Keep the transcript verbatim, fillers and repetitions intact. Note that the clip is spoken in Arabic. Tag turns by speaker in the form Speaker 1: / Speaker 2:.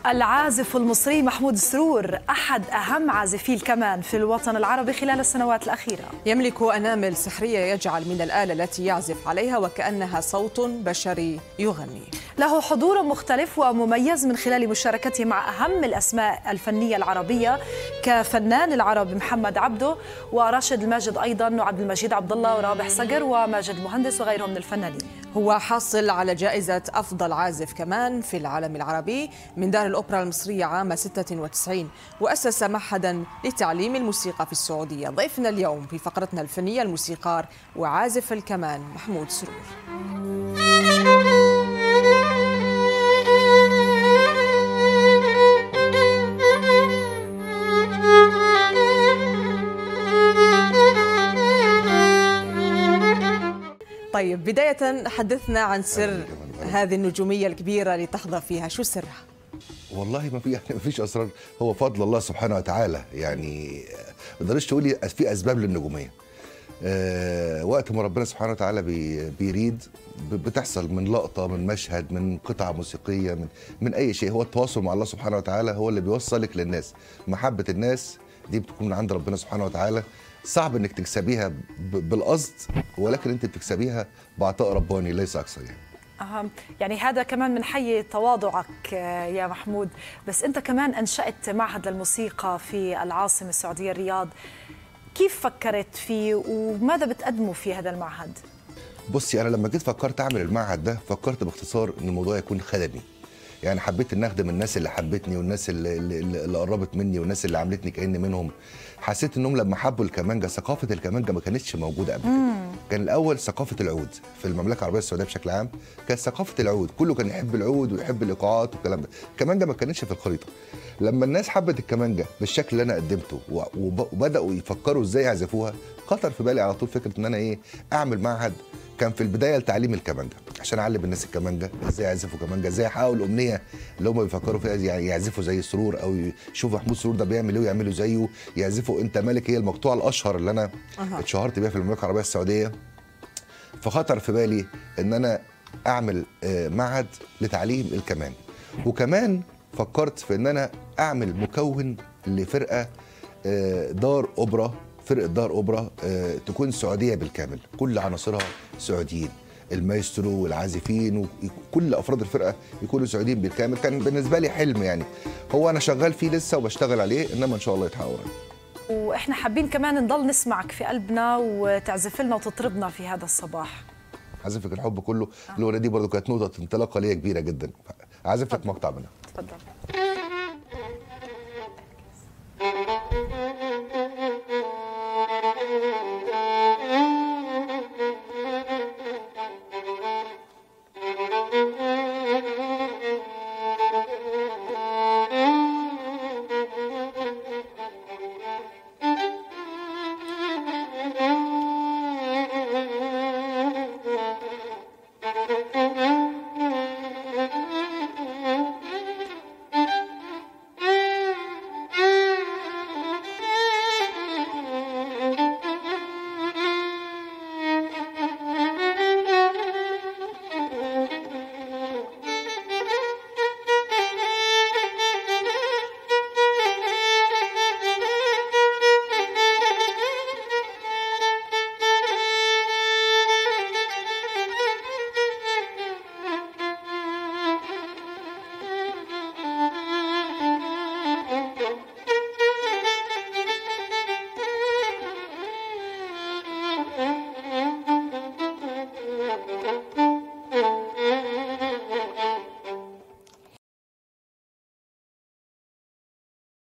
Speaker 1: العازف المصري محمود سرور أحد أهم عازفي الكمان في الوطن العربي خلال السنوات الأخيرة.
Speaker 2: يملك أنامل سحرية يجعل من الآلة التي يعزف عليها وكأنها صوت بشري يغني.
Speaker 1: له حضور مختلف ومميز من خلال مشاركته مع أهم الأسماء الفنية العربية كفنان العرب محمد عبده وراشد الماجد أيضا وعبد المجيد عبد الله ورابح صقر وماجد مهندس وغيرهم من الفنانين.
Speaker 2: هو حاصل على جائزة أفضل عازف كمان في العالم العربي من دار الأوبرا المصرية عام ستة وتسعين، وأسس معهدا لتعليم الموسيقى في السعودية. ضيفنا اليوم في فقرتنا الفنية الموسيقار وعازف الكمان محمود سرور. طيب بداية حدثنا عن سر هذه النجومية الكبيرة اللي تحظى فيها، شو سرها؟
Speaker 3: والله ما في يعني ما فيش اسرار، هو فضل الله سبحانه وتعالى. يعني ما تقدريش تقولي في اسباب للنجوميه. أه وقت ما ربنا سبحانه وتعالى بي بيريد بتحصل من لقطه، من مشهد، من قطعه موسيقيه، من من اي شيء. هو التواصل مع الله سبحانه وتعالى هو اللي بيوصلك للناس. محبه الناس دي بتكون من عند ربنا سبحانه وتعالى. صعب انك تكسبيها بالقصد، ولكن انت بتكسبيها بعطاء رباني ليس اكثر يعني.
Speaker 1: أهم. يعني هذا كمان من حي تواضعك يا محمود. بس أنت كمان أنشأت معهد للموسيقى في العاصمة السعودية الرياض، كيف فكرت فيه وماذا بتقدموا في هذا المعهد؟
Speaker 3: بصي، أنا لما جيت فكرت أعمل المعهد ده فكرت باختصار إن الموضوع يكون خدمي. يعني حبيت ان اخدم الناس اللي حبتني والناس اللي, اللي, اللي قربت مني والناس اللي عملتني كأني منهم. حسيت انهم لما حبوا الكمانجه، ثقافه الكمانجه ما كانتش موجوده قبل كده. كان الاول ثقافه العود في المملكه العربيه السعوديه بشكل عام، كانت ثقافه العود، كله كان يحب العود ويحب الايقاعات والكلام ده. الكمانجه ما كانتش في الخريطه. لما الناس حبت الكمانجه بالشكل اللي انا قدمته وبداوا يفكروا ازاي يعزفوها، خطر في بالي على طول فكره ان انا ايه اعمل معهد. كان في البدايه لتعليم الكمانجه عشان اعلم الناس الكمانجه ازاي يعزفوا كمانجه، ازاي يحققوا الامنيه اللي هم بيفكروا فيها، يعني يعزفوا زي سرور او يشوفوا محمود سرور ده بيعمل ايه ويعملوا زيه، يعزفوا انت مالك. هي المقطوعه الاشهر اللي انا أه. اتشهرت بيها في المملكه العربيه السعوديه. فخطر في بالي ان انا اعمل معهد لتعليم الكمان، وكمان فكرت في ان انا اعمل مكون لفرقه دار اوبرا، فرقه دار اوبرا تكون سعوديه بالكامل، كل عناصرها سعوديين، المايسترو والعازفين وكل افراد الفرقه يكونوا سعوديين بالكامل. كان بالنسبه لي حلم، يعني هو انا شغال فيه لسه وبشتغل عليه، انما ان شاء الله يتحقق قريب.
Speaker 1: واحنا حابين كمان نضل نسمعك في قلبنا وتعزف لنا وتطربنا في هذا الصباح.
Speaker 3: عازفك الحب كله. الاغنيه دي برضه كانت نقطه انطلاقه ليا كبيره جدا. عازف لك مقطع منها.
Speaker 1: اتفضل.